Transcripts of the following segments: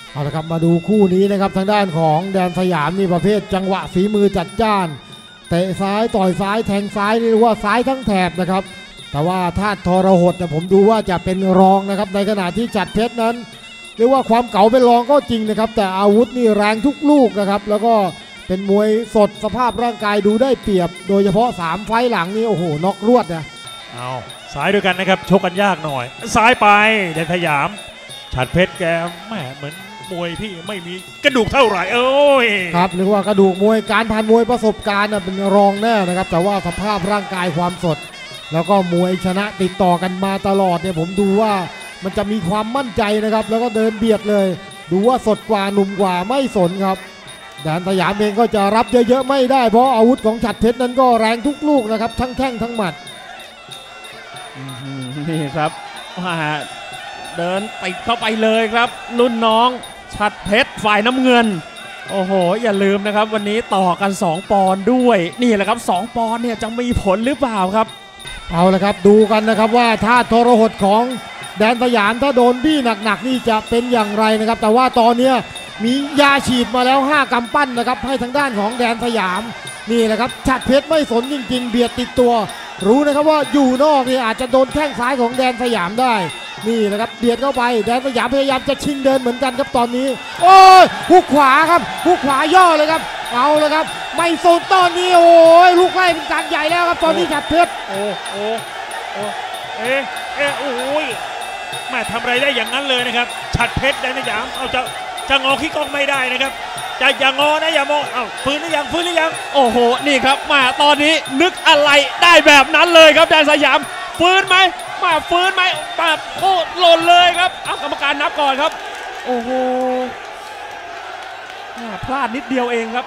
เอาละครับมาดูคู่นี้นะครับทางด้านของแดนสยามนี่ประเภทจังหวะฝีมือจัดจ้านเตะซ้ายต่อยซ้ายแทงซ้ายนี่เรียกว่าซ้ายทั้งแถบนะครับแต่ว่าธาตุทรหดผมดูว่าจะเป็นรองนะครับในขณะที่จัดเพชรนั้นเรียกว่าความเก๋าเป็นรองก็จริงนะครับแต่อาวุธนี่แรงทุกลูกนะครับแล้วก็เป็นมวยสดสภาพร่างกายดูได้เปรียบโดยเฉพาะ3ไฟล์หลังนี่โอ้โหน็อกรวดนะเอาซ้ายด้วยกันนะครับชกกันยากหน่อยซ้ายไปแดนสยามฉัตรเพชรแกแหมเหมือนมวยที่ไม่มีกระดูกเท่าไหร่โอ้ยครับเรียกว่ากระดูกมวยการผ่านมวยประสบการณ์เป็นรองแน่นะครับแต่ว่าสภาพร่างกายความสดแล้วก็มวยชนะติดต่อกันมาตลอดเนี่ยผมดูว่ามันจะมีความมั่นใจนะครับแล้วก็เดินเบียดเลยดูว่าสดกว่าหนุ่มกว่าไม่สนครับแดนสยามเองก็จะรับเยอะๆไม่ได้เพราะอาวุธของฉัตรเพชรนั้นก็แรงทุกลูกนะครับทั้งแข้งทั้งหมัดนี่ครับเดินติดเข้าไปเลยครับรุ่นน้องฉัตรเพชรฝ่ายน้ำเงินโอ้โหอย่าลืมนะครับวันนี้ต่อกัน2ปอนด์ด้วยนี่แหละครับ2ปอนด์เนี่ยจะมีผลหรือเปล่าครับเอาละครับดูกันนะครับว่าถ้าทรหดของแดนสยามถ้าโดนบี้หนักๆนี่จะเป็นอย่างไรนะครับแต่ว่าตอนนี้มียาฉีดมาแล้ว5กำปั้นนะครับให้ทางด้านของแดนสยามนี่แหละครับฉัตรเพชรไม่สนจริงๆเบียดติดตัวรู้นะครับว่าอยู่นอกนี่อาจจะโดนแข้งซ้ายของแดนสยามได้นี่นะครับเบียดเข้าไปแดนสยามพยายามจะชิงเดินเหมือนกันครับตอนนี้โอ้ยหุกขวาครับหุกขวาย่อเลยครับเอาเลยครับไม่สนตอนนี้โอ้ยลูกไล่เป็นการใหญ่แล้วครับตอนนี้ฉัตรเพชรโอ้โอ้ยแม่ทำอะไรได้อย่างนั้นเลยนะครับฉัตรเพชรแดนสยามเอาจะงอขี้กองไม่ได้นะครับจะอย่างงอนะอย่ามองเอาฟื้นหรือยังโอ้โหนี่ครับมาตอนนี้นึกอะไรได้แบบนั้นเลยครับแดนสยามฟื้นไหมมาฟื้นไหมมาโอ้หล่นเลยครับเอากรรมการนับก่อนครับโอ้โหพลาดนิดเดียวเองครับ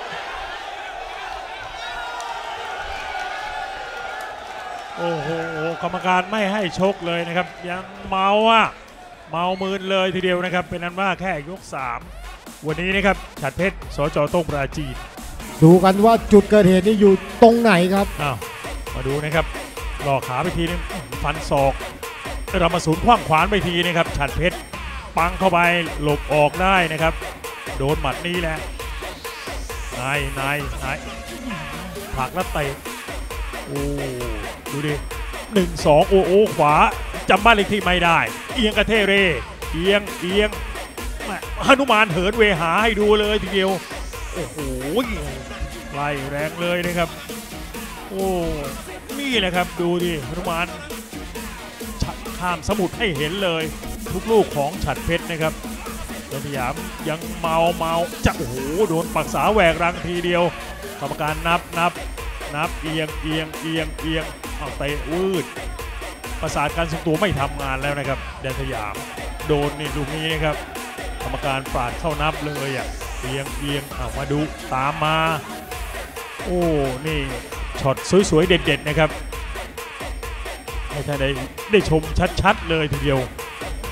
โอ้โหกรรมการไม่ให้ชกเลยนะครับยังเมามืนเลยทีเดียวนะครับเป็นนั้นว่าแค่ยก3วันนี้นะครับฉัตรเพชรสจ.ต้งปราจีนดูกันว่าจุดเกิดเหตุนี้อยู่ตรงไหนครับมาดูนะครับหลอกขาไปทีนึงฟันศอกเรามาสูนคว้างขวานไปทีนะครับฉัตรเพชรปังเข้าไปหลบออกได้นะครับโดนหมัดนี้แหละนายผลักแล้วเตะโอ้ดูดิ1-2โอ้ขวาจำบ้านเลขที่ไม่ได้เอียงกระเทเรเอียงหนุมานเหินเวหาให้ดูเลยทีเดียวโอ้โหไล่แรงเลยนะครับโอ้นี่แหละครับดูดิหนุมานข้ามสมุทรให้เห็นเลยทุกลูกของฉัตรเพชรนะครับแดนสยามยังเมาจะโอ้โหโดนปักษาแหวกรังทีเดียวกรรมการนับเอียงเอาเตะวืดประสาทการทรงตัวไม่ทำงานแล้วนะครับแดนสยามโดนนี่ลูกนี้นะครับกรรมการปาดเข้านับเลยเอียงเอามาดูตามมาโอ้นี่ช็อตสวยๆเด็ดๆนะครับให้ท่านได้ชมชัดๆเลยทีเดียว